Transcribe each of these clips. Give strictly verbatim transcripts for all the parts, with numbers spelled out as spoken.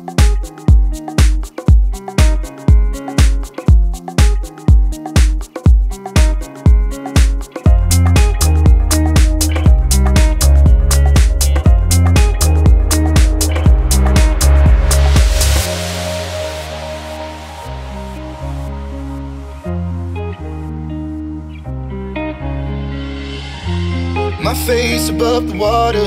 My face above the water,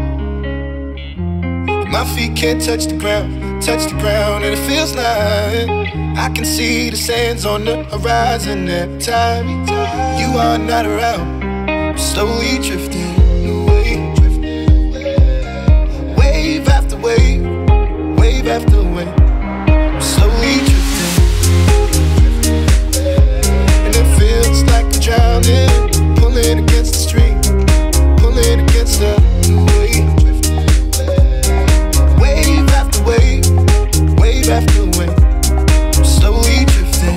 my feet can't touch the ground, touch the ground, and it feels like I can see the sands on the horizon every time you are not around. I'm slowly drifting away, wave after wave, wave after wave. I'm slowly drifting, and it feels like I'm drowning, pulling against the stream, pulling against the wave. Wave after wave, wave after wave. I'm slowly drifting.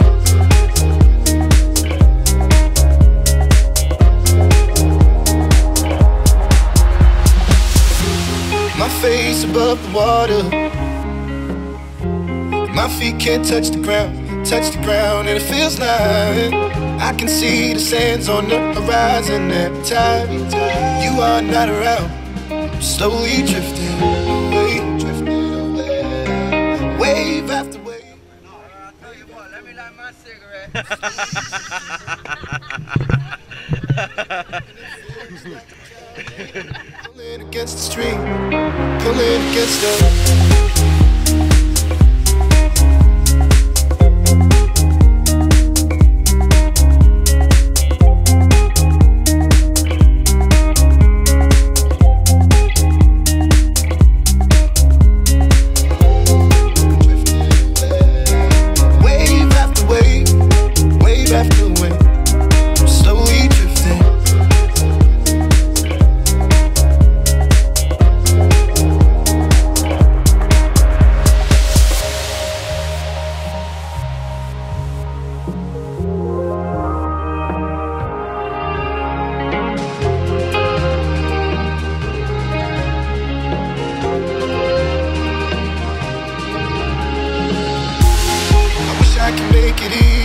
My face above the water, my feet can't touch the ground, touch the ground, and it feels like I can see the sands on the horizon every time you are not around. I'm slowly drifting away, drifting away, wave after wave. No, I tell you what, let me light my cigarette. Pulling against the stream, pulling against the. I can make it easy.